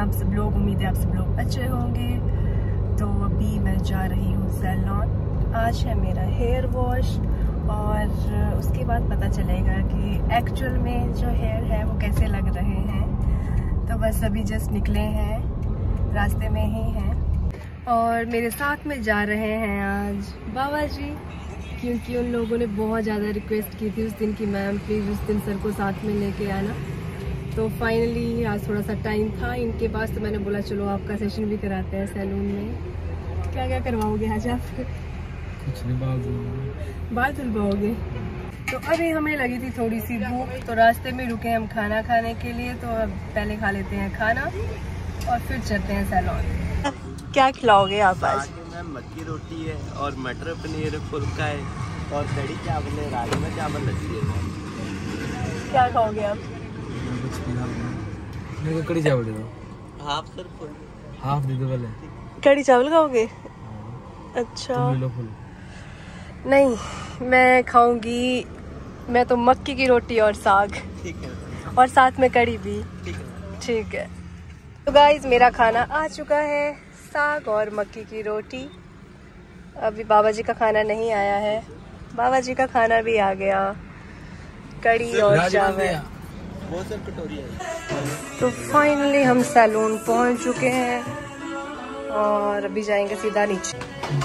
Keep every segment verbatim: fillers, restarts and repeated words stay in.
आप सब लोग, उम्मीद है आप सब लोग अच्छे होंगे। तो अभी मैं जा रही हूँ सैलून। आज है मेरा हेयर वॉश और उसके बाद पता चलेगा कि एक्चुअल में जो हेयर है वो कैसे लग रहे हैं। तो बस अभी जस्ट निकले हैं, रास्ते में ही हैं और मेरे साथ में जा रहे हैं आज बाबा जी, क्योंकि उन लोगों ने बहुत ज़्यादा रिक्वेस्ट की थी उस दिन की मैम प्लीज़ उस दिन सर को साथ में लेके आना। तो फाइनली आज थोड़ा सा टाइम था इनके पास, तो मैंने बोला चलो आपका सेशन भी कराते हैं सैलून में। क्या क्या करवाओगे आज आप? कुछ नहीं, बाल धुलवाओगे। बाल धुलवाओगे? तो अभी हमें लगी थी थोड़ी सी भूख, तो रास्ते में रुके हम खाना खाने के लिए। तो अब पहले खा लेते हैं खाना और फिर चलते हैं सैलून। क्या खिलाओगे आप आज? मैम मक्की रोटी है और मटर पनीर फुल्का है और कड़ी चावल है, राजमा चावल लस्सी है। क्या खाओगे आप? मेरे को कड़ी चावल दे दो। Half sir full. हाफ दे दो पहले। कड़ी चावल खाओगे? अच्छा तुम ले लो फुल। नहीं, मैं खाऊंगी, मैं तो मक्की की रोटी और साग। ठीक है और साथ में कड़ी भी। ठीक है ठीक है। तो गाइज मेरा खाना आ चुका है, साग और मक्की की रोटी। अभी बाबा जी का खाना नहीं आया है, बाबा जी का खाना भी आ गया, कड़ी और चावल। वो सर कटोरी है। तो फाइनली हम सैलून पहुंच चुके हैं और अभी जाएंगे सीधा नीचे।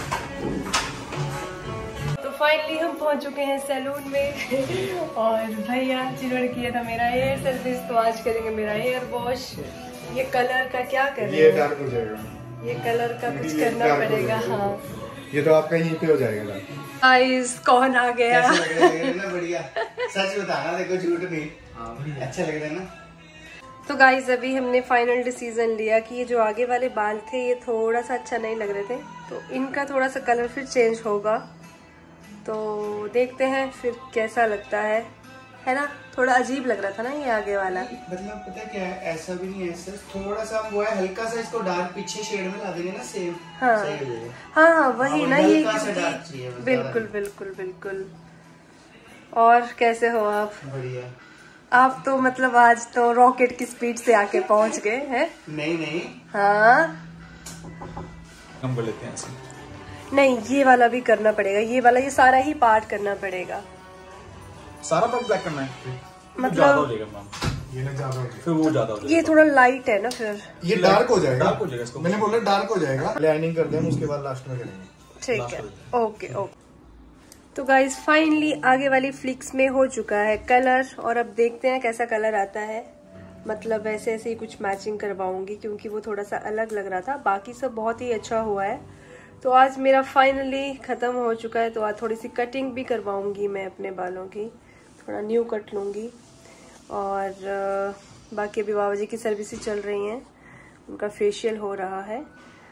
तो फाइनली हम पहुंच चुके हैं सैलून में और भैया जिन्होंने किया था मेरा हेयर सर्विस, तो आज करेंगे मेरा हेयर वॉश। ये कलर का क्या कर रहे हैं? ये डार्क हो जाएगा, ये कलर का कुछ करना पड़ेगा। हाँ, ये तो आपका यहीं पे हो जाएगा। आइस कौन आ गया? कैसा लग रहा है ना? बढ़िया, सच बताना, देखो झूठ नहीं। अच्छा लग रहा है ना? तो गाइज अभी हमने फाइनल डिसीजन लिया कि ये जो आगे वाले बाल थे ये थोड़ा सा अच्छा नहीं लग रहे थे, तो इनका थोड़ा सा कलर फिर चेंज होगा। तो देखते हैं फिर कैसा लगता है है ना? थोड़ा अजीब लग रहा था ना ये आगे वाला। मतलब पता क्या है, ऐसा भी नहीं है सर, थोड़ा सा वो है, हल्का सा इसको डार्क पीछे शेड में ला देंगे ना, सेम। हाँ सही हो जाएगा। हाँ हाँ वही ना, ये हल्का सा डार्क चाहिए बस, बिल्कुल बिल्कुल बिल्कुल। और कैसे हो आप? बढ़िया। आप तो मतलब आज तो रॉकेट की स्पीड से आके पहुंच गए हैं। नहीं नहीं, हाँ हम बोल लेते हैं ऐसे। नहीं, ये वाला भी करना पड़ेगा, ये वाला ये सारा ही पार्ट करना पड़ेगा। सारा पार्ट ब्लैक करना है? मतलब ज्यादा हो जाएगा मैम, ये ना ज्यादा हो फिर वो ज्यादा हो जाएगा। ये थोड़ा लाइट है ना, फिर ये डार्क हो जाएगा। डार्क हो जाएगा इसको। मैंने बोला डार्क हो जाएगा, लाइनिंग कर दें उसके बाद लास्ट में करेंगे। ठीक है, ओके ओके। तो गाइज फाइनली आगे वाली फ्लिक्स में हो चुका है कलर और अब देखते हैं कैसा कलर आता है। मतलब ऐसे ऐसे ही कुछ मैचिंग करवाऊंगी क्योंकि वो थोड़ा सा अलग लग रहा था, बाकी सब बहुत ही अच्छा हुआ है। तो आज मेरा फाइनली खत्म हो चुका है, तो आज थोड़ी सी कटिंग भी करवाऊंगी मैं अपने बालों की, थोड़ा न्यू कट लूंगी। और बाकी अभी बाबा जी की सर्विस ही चल रही हैं, उनका फेशियल हो रहा है।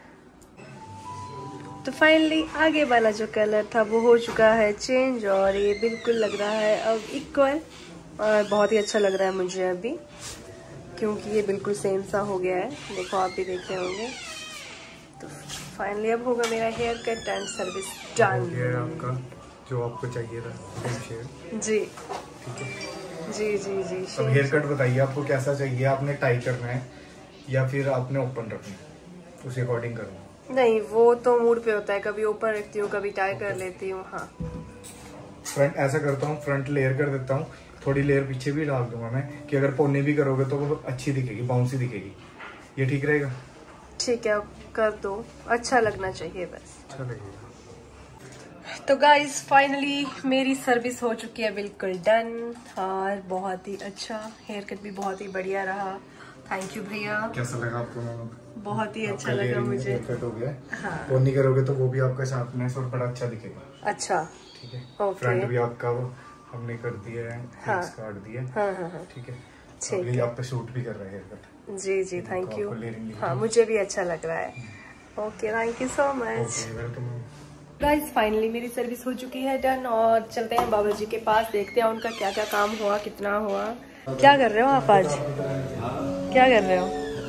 तो फाइनली आगे वाला जो कलर था वो हो चुका है चेंज और ये बिल्कुल लग रहा है अब इक्वल और बहुत ही अच्छा लग रहा है मुझे अभी, क्योंकि ये बिल्कुल सेम सा हो गया है। देखो आप भी देख रहे होंगे। तो फाइनली अब होगा मेरा hair cut and service done. ये आपका जो आपको चाहिए था शेड। जी ठीक है जी जी जी। अब हेयर कट बताइए आपको कैसा चाहिए, आपने टाई करना है या फिर आपने ओपन रखना है, उसी अकॉर्डिंग करना है। नहीं, वो तो मूड पे होता है, कभी ऊपर रखती हूँ कभी टाई कर लेती हूँ। हाँ फ्रंट ऐसा करता हूँ, फ्रंट लेयर कर देता हूँ, थोड़ी लेयर पीछे भी डाल दूंगा मैं कि अगर पोनी भी करोगे तो वो अच्छी दिखेगी, बाउंसी दिखेगी। ये ठीक रहेगा? ठीक है, कर दो, अच्छा लगना चाहिए बस। अच्छा लगेगा। तो गाइज फाइनली मेरी सर्विस हो चुकी है बिल्कुल डन और बहुत ही अच्छा, हेयर कट भी बहुत ही बढ़िया रहा। थैंक यू भैया। कैसा लगा आपको मैम? बहुत ही अच्छा लगा मुझे। कट हो गया। हाँ। पोनी करोगे तो वो भी आपका शार्पनेस और बड़ा अच्छा दिखेगा। अच्छा ठीक है। ओके। फ्रंट भी आपका वो हमने कर दिया है, हाँ। काट दिया। हाँ हाँ हाँ ठीक है। ठीक है। है। आप पे सूट भी कर रहा है हेयर कट। जी जी थैंक यू। हाँ मुझे भी अच्छा लग रहा है। Okay thank you so much. Welcome. Guys finally मेरी सर्विस हो चुकी है डन और चलते हैं बाबा जी के पास, देखते हैं उनका क्या क्या काम हुआ, कितना हुआ। क्या कर रहे हो आप आज? क्या कर रहे हो?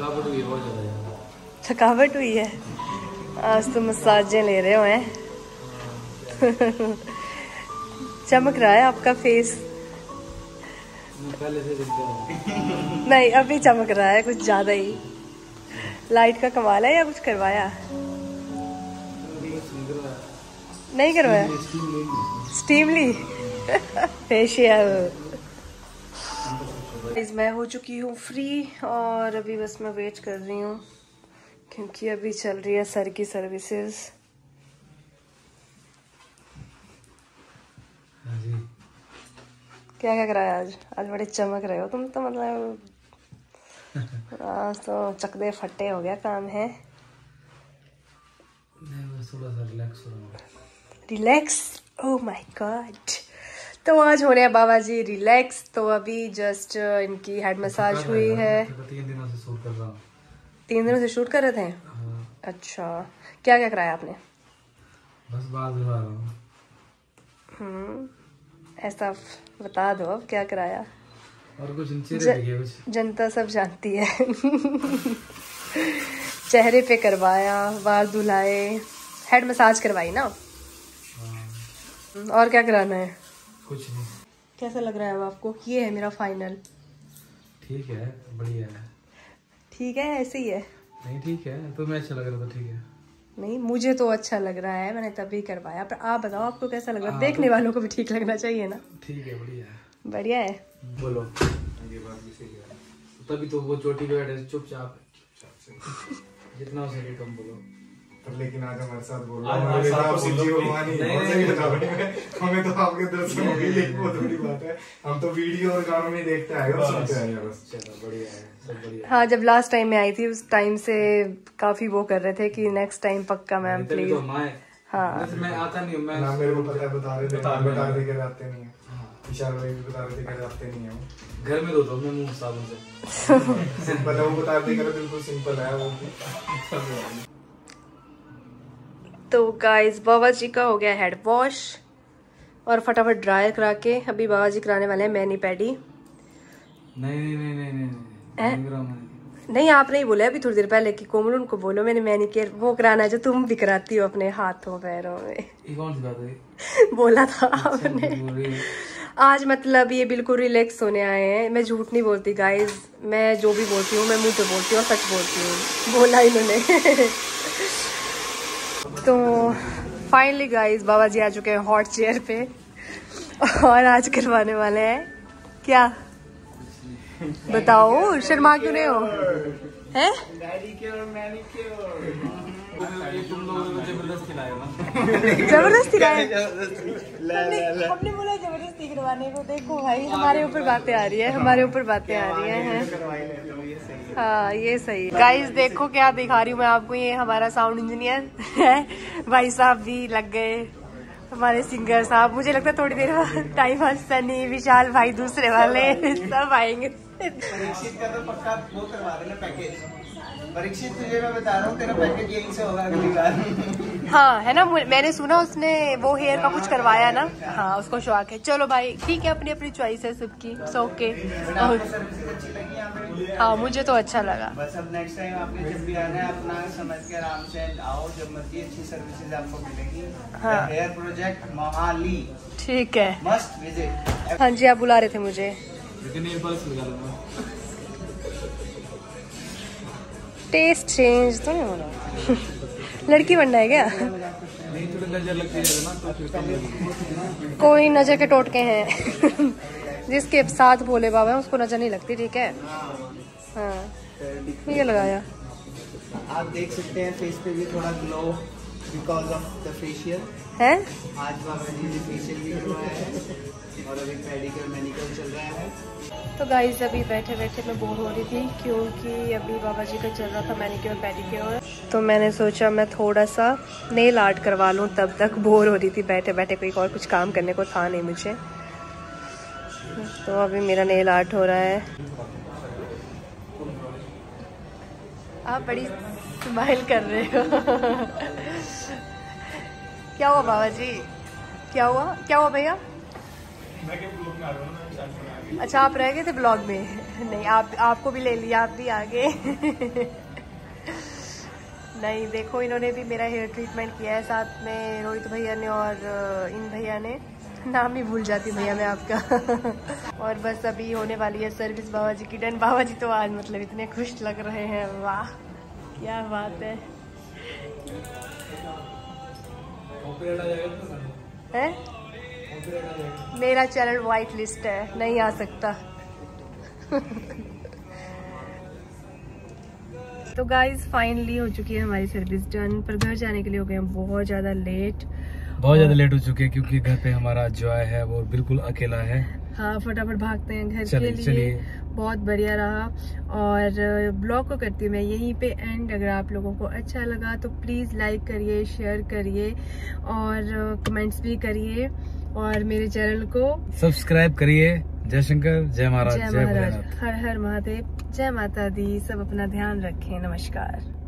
थकावट हुई है आज तो मसाजें ले रहे हो हैं। चमक रहा है आपका फेस। पहले से दिखता है। नहीं अभी चमक रहा है कुछ ज्यादा ही। लाइट का कमाल है या कुछ करवाया? नहीं करवाया, स्टीम ली फेशियल। मैं हो चुकी हूँ फ्री और अभी बस मैं वेट कर रही हूँ क्योंकि अभी चल रही है सर की सर्विसेज। क्या क्या कराया आज? आज बड़े चमक रहे हो तुम तो, मतलब आज तो चकदे फट्टे हो गया काम है। थोड़ा सा रिलैक्स हो रहा हूँ। रिलैक्स? Oh my god. तो आज हो रहे हैं बाबा जी रिलैक्स। तो अभी जस्ट इनकी हेड मसाज हुई है। तीन दिनों से शूट कर रहा हूँ। तीन दिनों से शूट कर रहे थे? हाँ। अच्छा, क्या क्या कराया आपने? बस बाल धुला रहा हूँ। हम्म, ऐसा बता दो अब क्या कराया। और कुछ नीचे ज, जनता सब जानती है। चेहरे पे करवाया, बाल धुलाए, हेड मसाज करवाई ना। हाँ। और क्या कराना है? कुछ नहीं। कैसा लग रहा है अब आपको? ये है मेरा फाइनल। ठीक है, बढ़िया है। ठीक है, ऐसे ही है। नहीं ठीक है, तो मैं अच्छा लग रहा था। ठीक है। नहीं, मुझे तो अच्छा लग रहा है, मैंने तभी करवाया। पर आप बताओ आपको कैसा लग रहा है? हाँ, देखने तो... वालों को भी ठीक लगना चाहिए ना। ठीक है, बढ़िया है। बढ़िया है। बोलो। ये बात भी सही है। तभी तो वो चोटी पे बैठे चुपचाप जितना हो सके कम बोलो। पर लेकिन आज हमारे साथ बोल रहा हूँ, हमें तो आपके दर्शन हो गए, लेकिन वो थोड़ी बात है। हम तो वीडियो और गानों में देखते आए और सुनते आए हैं बस। चलो बढ़िया है, सब बढ़िया। हाँ, जब लास्ट टाइम में आई थी उस टाइम से काफी वो कर रहे थे कि नेक्स्ट टाइम पक्का मैम प्लीज। हाँ, मैं आता नहीं हूँ। मैं मेरे को पता है, बता रहे थे बता रहे थे आते नहीं है। विशाल भाई भी बता रहे थे आते नहीं है। घर में धोता हूँ मैं मुंह साबुन से। सिंपल है, वो बता रहे थे बिल्कुल सिंपल है वो। तो गाइस बाबा जी का हो गया हेड वॉश और फटाफट ड्राई करा के अभी बाबा जी कराने वाले हैं मैनी पैडी। नहीं नहीं नहीं नहीं नहीं नहीं, नहीं आपने ही बोला अभी थोड़ी देर पहले कि कोमल उनको बोलो मैंने मैनी केयर वो कराना है जो तुम भी कराती हो अपने हाथों पैरों में। ये कौन सी बात है? बोला था आपने। आज मतलब ये बिल्कुल रिलैक्स होने आए हैं। मैं झूठ नहीं बोलती गाइज, मैं जो भी बोलती हूँ मैं मुंह पे बोलती हूँ, सच बोलती हूँ, बोला इन्होंने। तो फाइनली गाइस बाबा जी आ चुके हैं हॉट चेयर पे और आज करवाने वाले हैं क्या? बताओ, शर्मा क्यों नहीं हो? हैं? जबरदस्ती लाए? हमने बोला जबरदस्ती करवाने को। देखो भाई हमारे ऊपर बातें आ रही है, हमारे ऊपर बातें आ रही हैं। हाँ ये सही है। गाइस देखो क्या दिखा रही हूँ मैं आपको, ये हमारा साउंड इंजीनियर है, भाई साहब भी लग गए, हमारे सिंगर साहब। मुझे लगता है थोड़ी देर बाद टाइम आज सनी विशाल भाई दूसरे वाले सब आएंगे। परीक्षित का तो पक्का वो करवा देना पैकेज। परीक्षित तुझे मैं बता रहा हूँ तेरा पैकेज यहीं से होगा अगली बार। हाँ है ना, मैंने सुना उसने वो हेयर का कुछ करवाया ना। हाँ उसको शौक है। चलो भाई ठीक है, अपनी अपनी चॉइस है सबकी, ओके। हाँ मुझे तो अच्छा लगा। बस अब नेक्स्ट टाइम आपने जब भी आना है अपना समझ के आराम से आओ, जब मर्जी अच्छी सर्विसेज आपको मिलेगी। हाँ। हेयर प्रोजेक्ट मोहाली, ठीक है, मस्ट विजिट। हाँ जी आप बुला रहे थे मुझे। टेस्ट चेंज तो नहीं होना। लड़की बनना है क्या? नहीं थोड़ी नजर लगती है ना, तो फिर कोई नजर के टोटके हैं। जिसके साथ भोले बाबा है उसको नजर नहीं लगती, ठीक है। हाँ ये लगाया, आप देख सकते हैं फेस पे भी थोड़ा glow because of the facial है। आज बाबा जी ने फेशियल भी करवाया है और अभी पेडिक्योर मैनिक्योर चल रहा है। तो गाइस अभी बैठे बैठे मैं बोर हो रही थी क्योंकि अभी बाबा जी का चल रहा था मैनिक्योर पेडिक्योर। तो मैंने सोचा मैं थोड़ा सा नेल आर्ट करवा लूँ, तब तक बोर हो रही थी बैठे बैठे, कोई और कुछ काम करने को था नहीं मुझे। तो अभी मेरा नेल आर्ट हो रहा है। आप बड़ी स्माइल कर रहे हो। क्या हुआ बाबा जी? क्या हुआ क्या हुआ भैया? अच्छा आप रह गए थे ब्लॉग में? नहीं आप आपको भी ले लिया, आप भी आ गए। नहीं देखो इन्होंने भी मेरा हेयर ट्रीटमेंट किया है, साथ में रोहित भैया ने और इन भैया ने, नाम ही भूल जाती भैया मैं आपका। और बस अभी होने वाली है सर्विस बाबा जी की डन। बाबा जी तो आज मतलब इतने खुश लग रहे हैं, वाह। क्या बात है, है? मेरा चैनल वाइट लिस्ट है, नहीं आ सकता। तो गाइज फाइनली हो चुकी है हमारी सर्विस डन, पर घर जाने के लिए हो गए हैं बहुत ज़्यादा लेट। बहुत ज़्यादा लेट हो चुके हैं क्योंकि घर पे हमारा जॉय है वो बिल्कुल अकेला है। हाँ, फटाफट भागते हैं घर चलिए, के लिए। चलिए। बहुत बढ़िया रहा और ब्लॉग को करती हूँ मैं यहीं पे एंड। अगर आप लोगों को अच्छा लगा तो प्लीज़ लाइक करिए, शेयर करिए और कमेंट्स भी करिए और मेरे चैनल को सब्सक्राइब करिए। जय शंकर, जय महाराज, जय जय महाराज, भोलेनाथ। हर हर महादेव, जय माता दी। सब अपना ध्यान रखें। नमस्कार।